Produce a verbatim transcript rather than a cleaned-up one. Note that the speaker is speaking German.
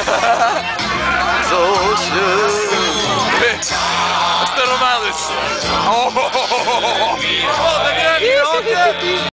So schön. Was ist der Romanis? Oh, oh, oh, oh, oh. Oh, der